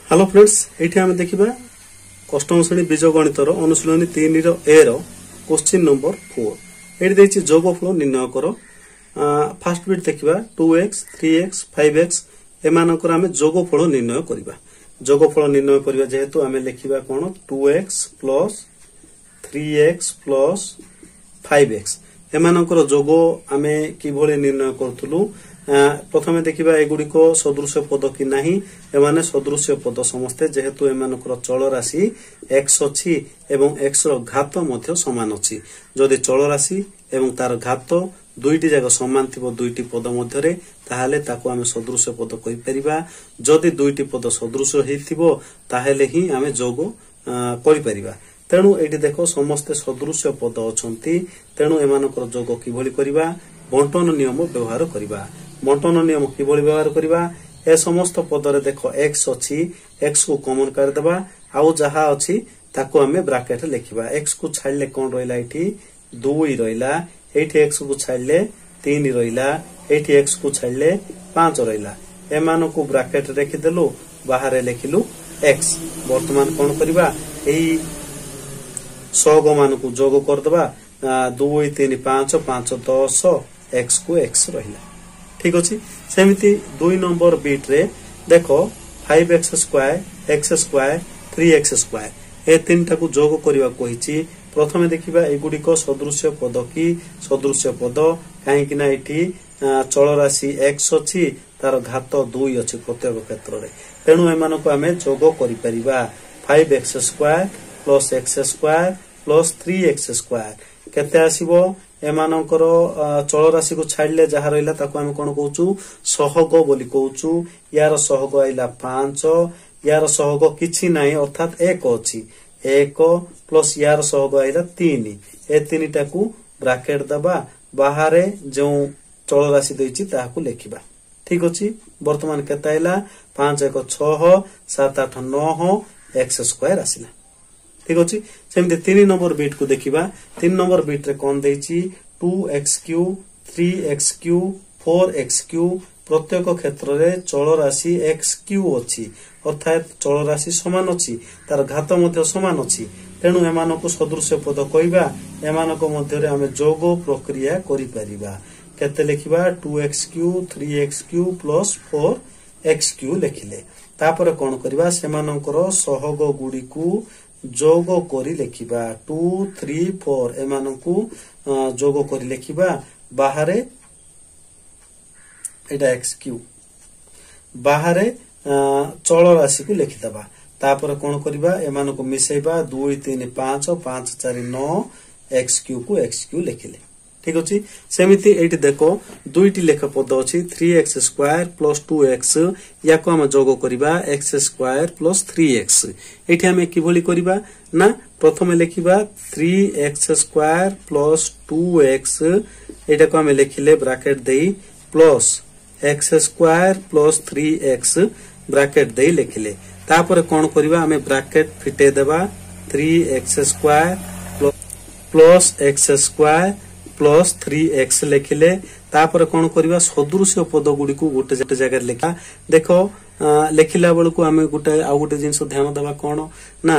Hello friends ये आम देखा अष्टम श्रेणी बीजगणितर अनुशीलनी 3 ए क्वेश्चन नंबर 4 ये जोगफल निर्णय कर फास्ट बिट देखा 2x 3x 5x एमानकर आम जोगफल निर्णय करवा जोगफल निर्णय करवा जेहेतु आम लिखा कौन 2x plus 3x plus 5x एमानकर जोग आम किभली निर्णय करूँ प्रथमे देखा एगुड़िक सदृश पद कि नाही एमाने सदृश पद समस्ते जेहेतु एमानकर चल राशि x अच्छी एवं x रो घात मध्य समान अच्छी जदि चल राशि एवं तार घात दुईटी जाक समान थिबो दुईटी पद मध्यरे ताहाले ताको आमे सदृश पद कहि परिबा जदि दुईटी पद सदृश हेथिबो ताहाले ही आमे जोग करि परिबा तेणु एठी देखो समस्त सदृश पद अछंती तेणु एमानकर जोग किभली करिबा बंटन नियम व्यवहार करिबा बंटन नियम किभली व्यवहार करिबा ए समस्त पदरे देखो x अछि x को कॉमन कर देबा आउ जहा अछि ताको हमें ब्रैकेट लिखिबा x को छाडले कोन रहिला एठी 2 रहिला एठी x को छाडले 3 रहिला एठी x को छाडले 5 रहिला एमानो को ब्रैकेट रखि देलु बाहर लिखिलु x वर्तमान कोन करिबा एही सहग मान को जोग कर देबा 2 3 5 5 10 x को x रहिला ठीक अछि सेमिति 2 नंबर बीट रे देखो 5x square x square 3x square ए तीनटा को जोग करिवा कहिछि प्रथमे देखिबा एगुडी को सदृश पद की सदृश पद काहे कि ना एठी चल राशि x अछि तार घात 2 अछि प्रत्येक क्षेत्र रे तेनु एमानो को हमें जोग करि परिबा 5x square plus x square plus 3x square केते आसीबो एमानकर चल राशि को छाडले जहा रहिला ताको हम कोन कहउचू सहग बोली कहउचू यार सहग आइला 5 यार सहग किछि नाही अर्थात 1 अछि 1 प्लस यार सहग आइला 3 ए तीनटा को ब्रैकेट दबा बाहरे जो चल राशि दैछि ताको लेखिबा ठीक अछि वर्तमान केता आइला 5 1 6 7 8 9 x स्क्वायर आसिला ठीक अछि सेमते 3 नंबर बीट को देखिबा 3 नंबर बीट रे कोन दैछि 2x3 3x3 4x3 प्रत्येक क्षेत्र रे चल राशि x3 अछि अर्थात चल राशि समान अछि तार घात मध्य समान अछि तेनु एमानो को सदृश पद कहिबा एमानो को मध्य रे हमें जोग प्रक्रिया करि परिबा केते लिखिबा 2x3 3x3 4x3 लिखिले तापर कोन करिबा सेमानकर सहग गुडी को जोग करी लेखिबा 2 3 4 एमानो को जोग करी लेखिबा बाहरे एटा x3 बाहरे चल राशि को लिखि दबा तापर कोन करिबा एमानो को मिसेबा 2 3 5 5 4 9 x3 को x3 लिखिले ठीक अछि सेमिति एटी देखो दुईटी लेख पद अछि 3x स्क्वायर प्लस 2x याको हम जोग करिबा x स्क्वायर प्लस 3x एठी हम किभली करिबा ना प्रथमे लिखिबा 3x स्क्वायर प्लस 2x एटा को हम लिखिले ब्रैकेट देई plus x square plus 3x bracket देई लिखिले तापर कोन करिबा हम ब्रैकेट फिटे देबा 3x square plus x square plus 3x लिखिले तापर कोन करिबा सदृश पद गुडी को गोटे जगह लिखा देखो लिखिला बेल को आमे गोटे आ गोटे जिंस ध्यान देबा कोन ना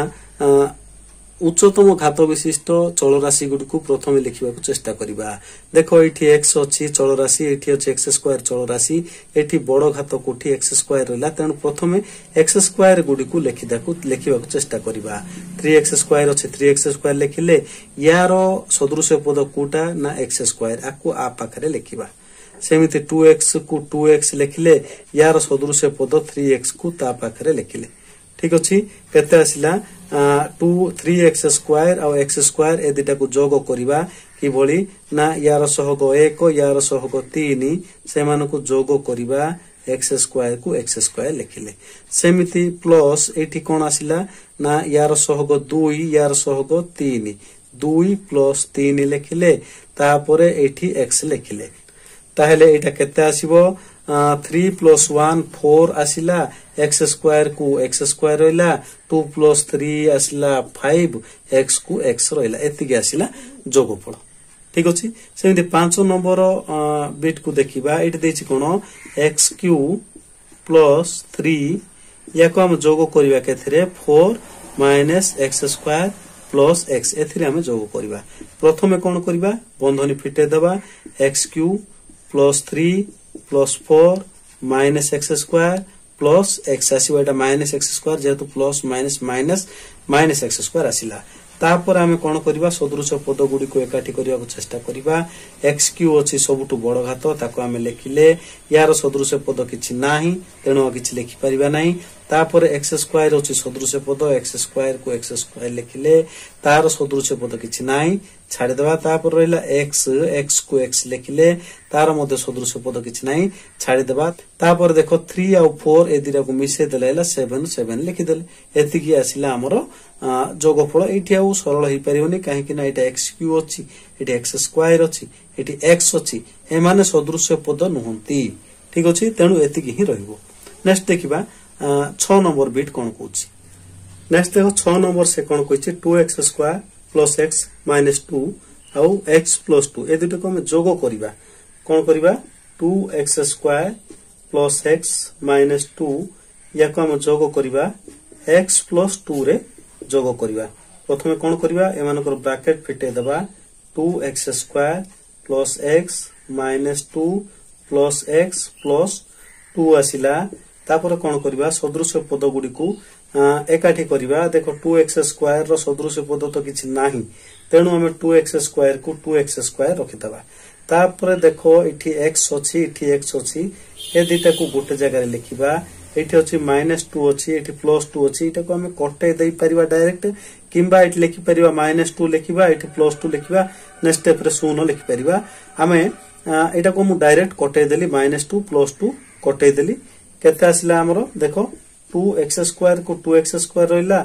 उच्चतम घात विशिष्ट चल राशि गुडी को प्रथमे लिखिबा को चेष्टा करिबा देखो एठी x अछि चल राशि एठी अछि x स्क्वायर चल राशि एठी बड़ घात कोठी x स्क्वायर रहला तेनु प्रथमे x स्क्वायर गुडी को लिखिबा को चेष्टा करिबा 3x स्क्वायर अछि 3x स्क्वायर लिखिले यार सदृश पद कोटा ना x स्क्वायर आको आ पाखरे लिखिबा सेमिति 2x को 2x लिखिले यार सदृश पद 3x को ता पाखरे लिखिले ठीक अछि केते आसिला 2 3x स्क्वायर और x स्क्वायर ए दिटा को जोग करिबा कि भली ना यार सहग 1 यार सहग 3 सेमान को जोग करिबा x स्क्वायर को x स्क्वायर लिखिले सेमिति प्लस एठी कोन आसिला ना यार सहग 2 यार सहग 3 2 प्लस 3 लिखिले तापरे एठी x लिखिले ताहेले एटा केते आसीबो 3 प्लस 1 4 आसिला x स्क्वायर को x स्क्वायर रहिला 2 प्लस 3 आसिला 5 x को x रहिला एतिगे आसिला जोगफल ठीक अछि सेमिति 5 नंबर बीट को देखिबा एटी देछि कोन x3 प्लस 3 या को हम जोग करबा केथिरे 4 minus x square plus x एथिरे हम जोग करबा। प्रथमे कोन करबा बंधनी फिटे देबा x cube plus 3 plus 4 minus x square plus x आसीबा एटा माइनस एक्स स्क्वायर जेहेतु plus minus minus minus x square आसीला। तापर आमे कोन करबा सदृश पद गुडी को एकाठी करिया को चेष्टा करबा। एक्स क्यू अछि सबुटु बड़ घात ताको आमे लेखिले यार सदृश पद किछि नाही तेनो किछि लेखि परिबा नाही। तापर एक्स स्क्वायर अछि सदृश पद एक्स स्क्वायर को एक्स स्क्वायर लेखिले तार सदृश पद किछि नाही छाडी देबा। तापर रहिला एक्स एक्स को एक्स लेखिले तार मध्ये सदृश पद किछि नाही छाडी देबा। तापर देखो 3 और 4 ए दिरा को मिसे देलेला 7 7 लिखि देले एतिकी आसिला हमरो जोगफल। एठी आउ सरल होई परिबनी काहे कि ना एटा एक्स क्यू अछि एठी एक्स स्क्वायर अछि एठी एक्स अछि ए माने सदृश पद नहंती ठीक अछि तेनु एतिकी ही रहइबो। नेक्स्ट देखिबा 6 नंबर बिट कोन कहूछि। नेक्स्ट देखो 6 नंबर से कोन कहछि 2x square plus x minus 2 आउ x प्लस 2 ए दुटे को हम जोग करिबा। कोन करिबा 2x square plus x minus 2 या को हम जोग करिबा x प्लस 2 रे जोग करिबा। प्रथमे कोन करिबा एमानकर ब्रैकेट फिटे देबा 2x square plus x minus 2 plus x plus 2 आसिला। तापर कोन करिबा सदृश पद गुडी को एकाठी करिबा। देखो 2x स्क्वायर रो सदृश पद तो किछि नाही तेनु हम 2x स्क्वायर को 2x स्क्वायर रखितबा। तापर देखो इठी x अछि इठी x अछि ए दिटा को गोटे जगह रे लिखिबा। एठी अछि -2 अछि एठी +2 अछि एटा को हम कटे देई परिबा डायरेक्ट किंबा एठी लिखि परिबा -2 लिखिबा एठी +2 लिखिबा नेक्स्ट स्टेप रे 0 लिखि परिबा। हमें एटा को मु डायरेक्ट कटे देली -2 +2 कटे देली केते आसिला हमरो देखो 2x स्क्वायर को 2x स्क्वायर रहिला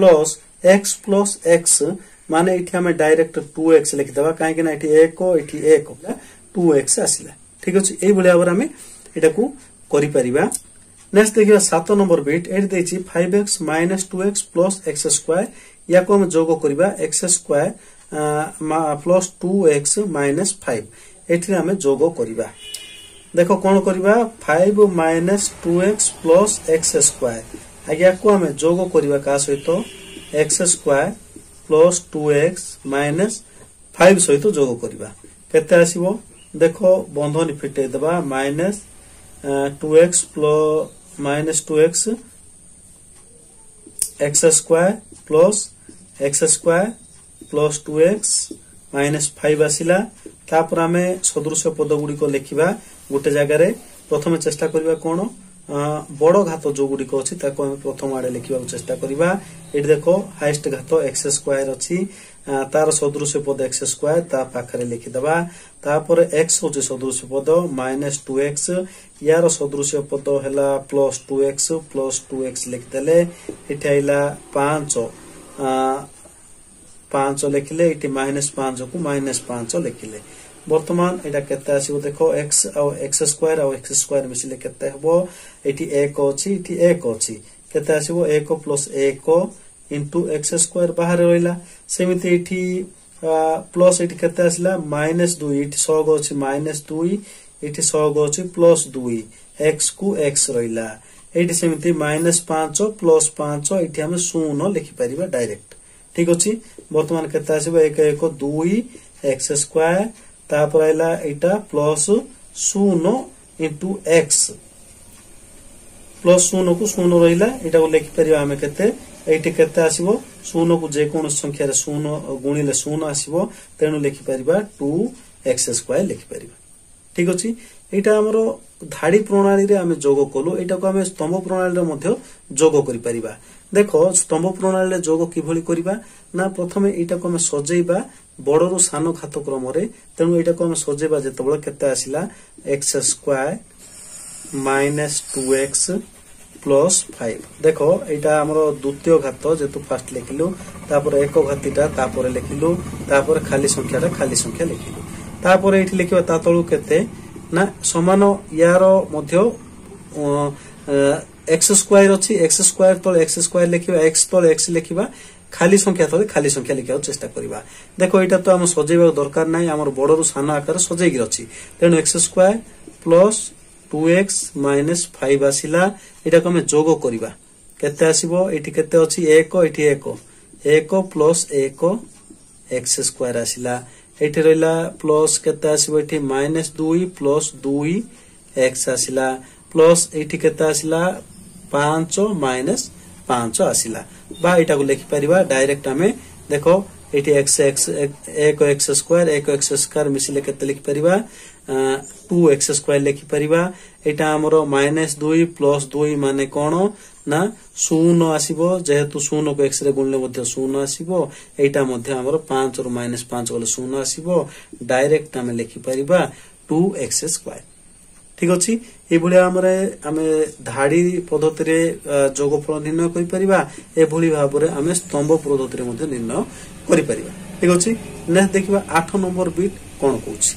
प्लस x माने एठी हमें डायरेक्ट 2x लिखि देबा काहे कि ना एठी 1 2x आसिला ठीक अछि। एई भली आबर हमें एटा को करि परिबा। नेक्स्ट देखिबा 7 नंबर बिट एठी देछि 5x - 2x + x स्क्वायर या को हम जोग करिबा x स्क्वायर प्लस 2x - 5 एठी हमें जोग करिबा। देखो कौन करिबा 5 - 2x प्लस x स्क्वायर आगे को हमें जोग करिबा का सहित x square plus 2x minus 5 सहित जोग करिबा केते आसीबो देखो बंधनी फिटे देबा -2x plus -2x x square plus x square plus 2x minus 5 आसिला। तापर हमें सदृश पद गुडी को लिखिबा गोटे जगह रे। प्रथम चेष्टा करिबा कोन बड़ घात जो गुडी को अछि ताको हम प्रथम आडे लिखिबा चेष्टा करिबा। एठी देखो हाईएस्ट घात x स्क्वायर अछि तार सदृश पद x स्क्वायर ता पाखरे लिखि दबा। तापर x होछि सदृश पद -2x यार सदृश पद हैला +2x लिखि देले एठी आइला 5 लिखिले एठी -5 को -5 लिखिले। वर्तमान एटा केते आसीबो देखो x और x स्क्वायर मिसिले केते हबो एठी 1 अछि एठी 1 अछि केते आसीबो 1 + 1 इनटू x स्क्वायर बाहर रहिला। सेमिति एठी प्लस एठी केते आसिला -2 एठी 100 अछि -2 एठी 100 अछि +2 x को x रहिला। एठी सेमिति -5 + 5 एठी हम 0 लिखि परिबा डायरेक्ट ठीक अछि। वर्तमान केते आसीबो 1 1 2 x स्क्वायर तापर आइला एटा प्लस 0 इनटू x प्लस 0 को 0 रहिला एटा को लिखि परिबा हम केते एठी केते आसीबो 0 को जे कोन संख्या रे 0 गुणिले 0 आसीबो तेनु लिखि परिबा 2x स्क्वायर लिखि परिबा ठीक अछि। एटा हमरो धाडी प्रणाली रे हम जोग कलु एटा को हम स्तंभ प्रणाली रे मध्ये जोग करि परिबा। देखो स्तंभ प्रणाली रे जोग किभली करिबा ना प्रथमे एटा को हम सजेइबा बड़रू सान घात क्रम रे तेनु एटा को हम सजेइबा जेतबळ केते आसिला x स्क्वायर -2x प्लस 5 देखो एटा हमरो द्वितीय घात जेतु फर्स्ट लिखिलु तापर एक घातीटा तापर लिखिलु तापर खाली संख्या लिखिलु तापर एठी लिखिबा ता तळु केते ना समान यारो मध्ये x स्क्वायर अछि x स्क्वायर तळे x स्क्वायर लिखिबा x तळे x लिखिबा खाली संख्या तळे खाली संख्या लिखिबा चेष्टा करिबा। देखो एटा तो हम सजेइबा दरकार नै हमर बडरू सान आकार सजेइगी अछि तेनु x स्क्वायर प्लस 2x - 5 आसिला एटा को हम जोग करिबा केते आसीबो एठी केते अछि 1 एठी 1 प्लस 1 एक्स स्क्वायर आसिला एठी रहला प्लस केते आसीबो एठी -2 प्लस 2 एक्स आसिला प्लस एठी केते आसिला 5 माइनस 5 आसिला बा एटा को लिखि परिबा डायरेक्ट हमें देखो एठी x एक एक्स स्क्वायर मिसिले केते लिखि परिबा 2 एक्स स्क्वायर लिखि परिबा एटा हमरो -2 प्लस 2 माने कोन ना 0 आसीबो जेहेतु 0 को x रे गुणले मध्ये 0 आसीबो एटा मध्ये हमरो 5 रु -5 गले 0 आसीबो डायरेक्ट हमें लिखि परिबा 2x स्क्वायर ठीक अछि ए भलिया आमे धाडी पद्धति रे जोगफल निर्णय करि परिबा ए भली भाबरे आमे स्तंभ पद्धति रे मध्ये निर्णय करि परिबा ठीक अछि नेक्स्ट देखिबा 8 नंबर बिट कोन कहूछि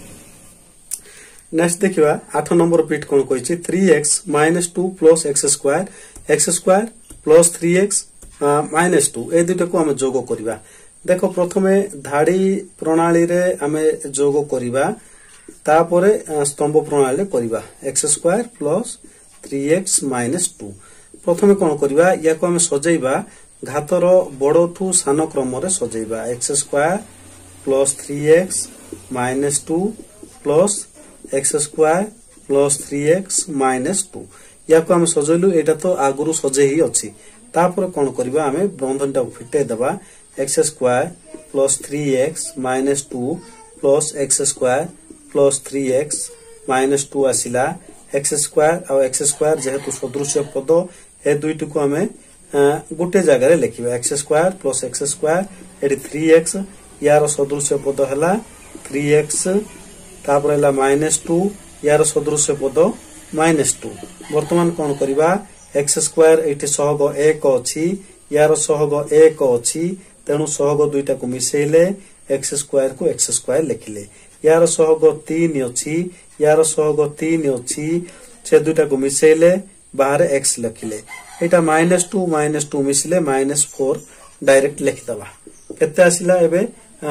नेक्स्ट देखिबा 8 नंबर बिट कोन कहूछि 3x - 2 + x² प्लस 3x -2 ए दुटा को आमे जोग करिबा देखो प्रथमे धाडी प्रणाली रे आमे जोग करिबा तापरे स्तंभ प्रणाली करिबा x² प्लस 3x - 2 प्रथमे कोन करिबा या को हम सजेइबा घातर बडठू सान क्रम रे सजेइबा x² plus 3x - 2 plus x² plus 3x - 2 या को हम सजेलु एटा तो आगुरु सजे ही अछि तापर कोन करिबा हमें बंधनटा फिटे दबा x² plus 3x - 2 plus x² plus 3x - 2 आसिला x² और x² जेहेतु सदृश्य पद ए दुईटी को हमें गोटे जगह रे लिखिबा x² plus x² AD 3x यार सदृश्य पद हला 3x तापर हला -2 यार सदृश्य पद -2 वर्तमान कोन करिबा x² एठी सहग 1 अछि यार सहग 1 अछि तेनु सहग दुईटा को मिसेले x² को x² लिखिले यार सहग 3 अछि यार सहग 3 अछि से दुटा को मिसेले बाहर x लिखिले एटा -2 मिसले -4 डायरेक्ट लिखि दबा केते आसिला एबे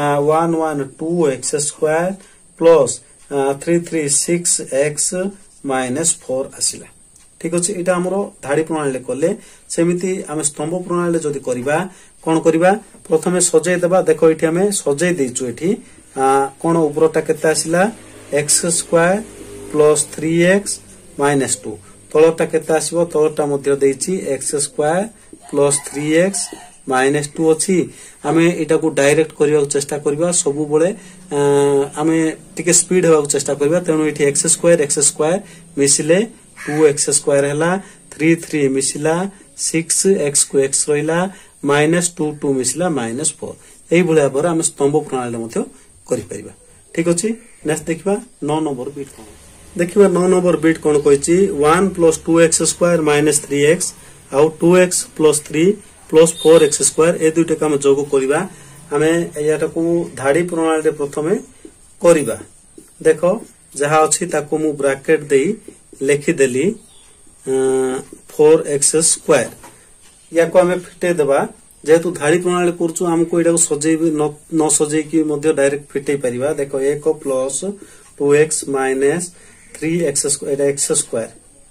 112 x² प्लस 336 x -4 आसिला ठीक अछि एटा हमरो धाडी प्रणाली करले सेमिति हम स्तंभ प्रणाली जदी करिबा कोन करिबा प्रथमे सजै दबा देखो एठी हमें सजै देचु एठी कोन उपरटा केते आसिला x² प्लस 3x -2 तळटा केते आसीबो तळटा मध्ये देछि x² प्लस 3x -2 अछि हमें एटा को डायरेक्ट करिवा चेष्टा करिवा सबु बळे हमें टिके स्पीड हेबा चेष्टा करिवा तेनु एठी x² मिसिले 2x² हला 3 मिसिला 6x को x रहिला -2 मिसिला -4 एई बळे आबर हम स्तंभ प्रणाली मध्ये करि परिबा ठीक अछि नेक्स्ट देखिबा 9 नंबर बिट कोन देखिबा 9 नंबर बिट कोन कहछि 1 + 2x² - 3x आउ 2x + 3 + 4x² ए दुटा काम जोग करिबा हमें एयाटा को धाडी प्रणाली रे प्रथमे करिबा देखो जहा अछि ताको मु ब्रैकेट देई लिखि देली 4x² या को हमें फिटे देबा जेहेतु धाडी प्रणाली करछु हमको एटा को सजेई न सजेई की मध्ये डायरेक्ट फिटे परिबा देखो 1 प्लस 2x - 3x² एटा x²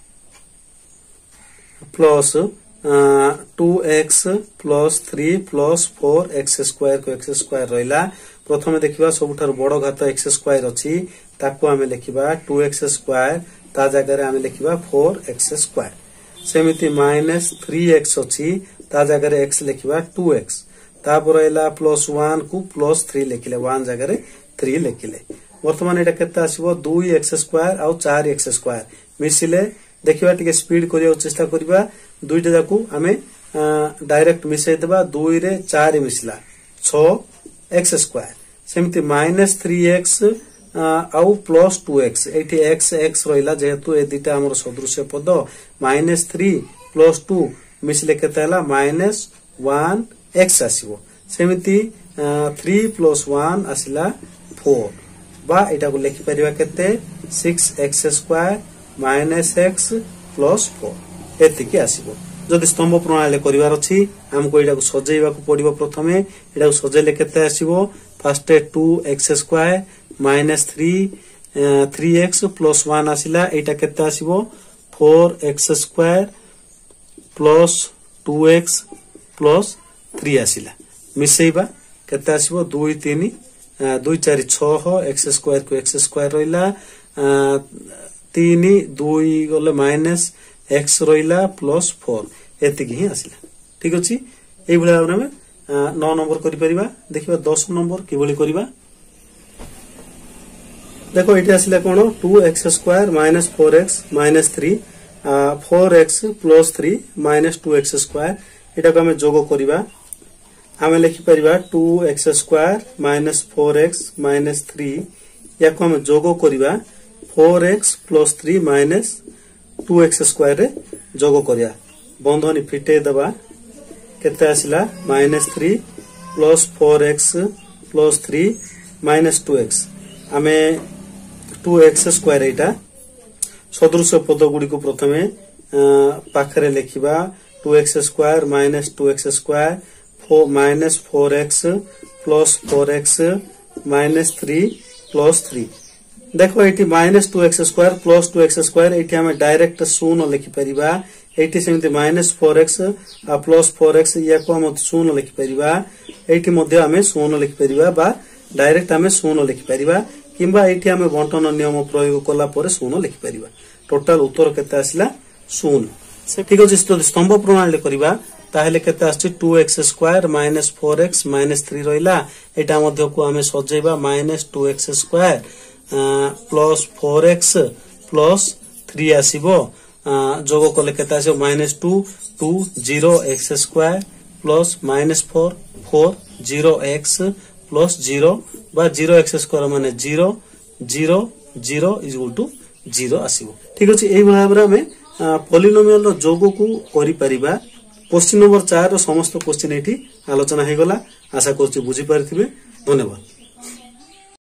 plus 2x plus 3 plus 4x² को x² रहिला प्रथमे देखिबा सबुठार बडो घात x² अछि ताको हमें लिखिबा 2x² ता जगह रे हमें लिखिबा 4x² सेमिति -3x अछि ता जगह रे x लिखिबा 2x तापर एला +1 को +3 लिखिले 1 जगह रे 3 लिखिले वर्तमान एटा केते आसीबो 2x² आ 4x² मिसिले देखिबा टिके स्पीड करियो चेष्टा करिबा दुईटा जाकू हमें डायरेक्ट मिसै देबा 2 रे 4 मिसला 6x² सेमिति -3x आउ +2x एठी x रहिला जेहेतु ए दिटा हमर सदृश्य पद -3 + 2 मिसले केते हला -1x आसीबो सेमिति 3 + 1 आसिला 4 बा एटा को लिखि परिबा केते 6x² - x + 4 एति के आसीबो जदि स्तंभ प्रणाली करिवार अछि हमको एटा को सजेइबा को पडिबो प्रथमे एटा को सजेले केते आसीबो फर्स्ट 2x² - 3x + 1 आसिला एटा केते आसीबो 4x² प्लस 2x प्लस 3 आसिला मिसेइबा केते आसीबो 2 3 2 4 6 x स्क्वायर को x स्क्वायर रहिला 3 2 गले माइनस x रहिला प्लस 4 एतिकी ही आसिला ठीक अछि एई भला हम 9 नंबर करि परिबा देखिबा 10 नंबर किबोली करिबा देखो एटी आसिला कोन 2x square minus 4x minus 3 4x plus 3 minus 2x square एटा को हम जोग करिबा हम लिखि परिबा 2x square minus 4x minus 3 या को हम जोग करिबा 4x plus 3 minus 2x square रे जोग करिया बंधनी फिटे दबा केते आसिला minus 3 plus 4x plus 3 minus 2x आमे 2x स्क्वायर एटा सदृश पद गुडी को प्रथमे पाखरे लिखिबा 2x square minus 2x square 4 minus 4x plus 4x minus 3 plus 3 देखो एटी minus 2x square plus 2x square एटी हमें डायरेक्ट शून्य लिखि परिबा एटी सेमति माइनस 4x प्लस 4x या को हम शून्य लिखि परिबा एटी मध्ये हमें शून्य लिखि परिबा बा डायरेक्ट हमें शून्य लिखि परिबा किंबा एटी हमें बंटन नियम प्रयोग कला परे शून्य लिखि परिबा टोटल उत्तर केते आसिला शून्य ठीक अछि तो स्तंभ प्रणाली करिबा ताहेले केते आछि 2x square minus 4x minus 3 रहिला एटा मध्ये को हमें सजेबा minus 2x square plus 4x plus 3 आसीबो जोग कले केते आसीबो minus 2 2 0 x square plus minus 4 4 0 x plus 0 बा 0 x स्क्वायर माने 0 0 0 इज इक्वल टू 0 आसीबो ठीक अछि एई भाबरा में पॉलिनोमियल रो जोग को करि परिबा क्वेश्चन नंबर 4 रो समस्त क्वेश्चन एठी आलोचना हे गला आशा करछि बुझी पारथिबे धन्यवाद।